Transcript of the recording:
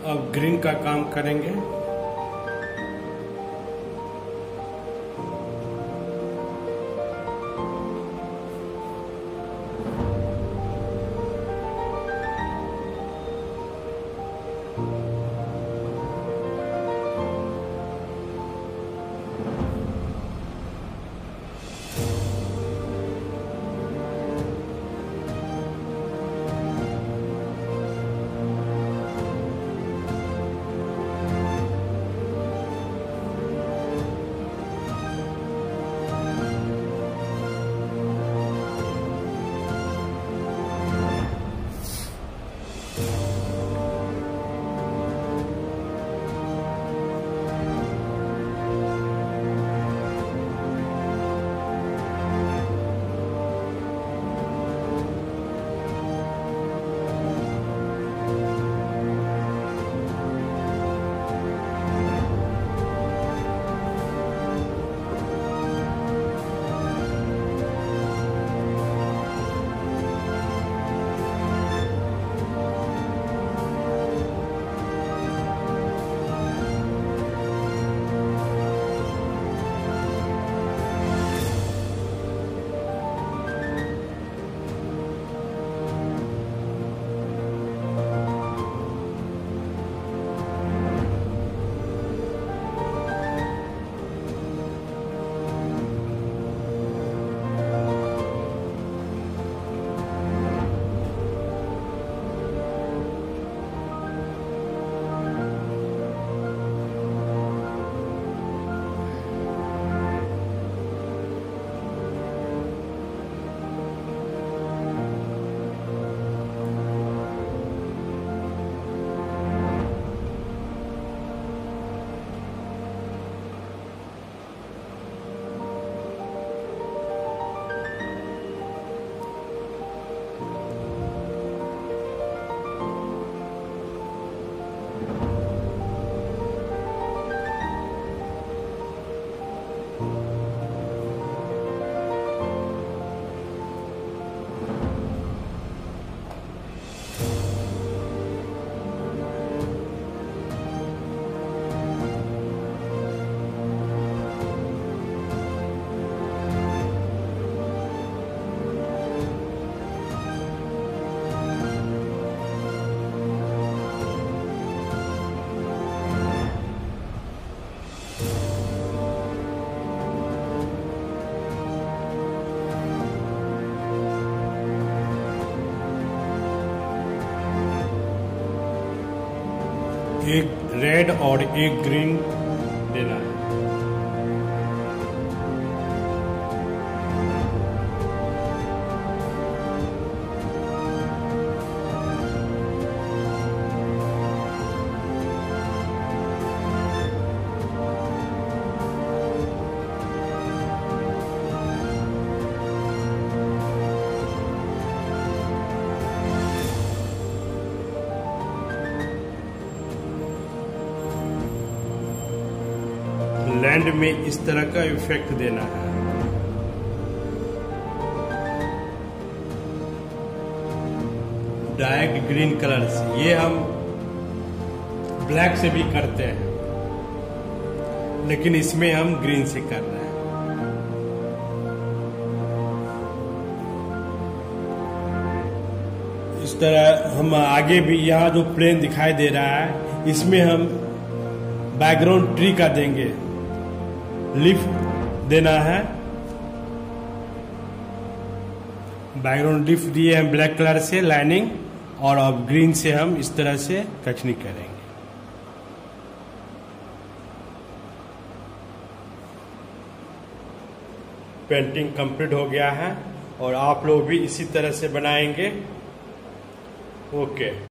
अब ग्रीन का काम करेंगे। एक रेड और एक ग्रीन देना है। लैंड में इस तरह का इफेक्ट देना है। डार्क ग्रीन कलर से, ये हम ब्लैक से भी करते हैं, लेकिन इसमें हम ग्रीन से कर रहे हैं। इस तरह हम आगे भी, यहाँ जो प्लेन दिखाई दे रहा है, इसमें हम बैकग्राउंड ट्री का देंगे, लीफ देना है। बैकग्राउंड लीफ दिए हम ब्लैक कलर से लाइनिंग, और अब ग्रीन से हम इस तरह से कचनी करेंगे। पेंटिंग कंप्लीट हो गया है, और आप लोग भी इसी तरह से बनाएंगे। ओके।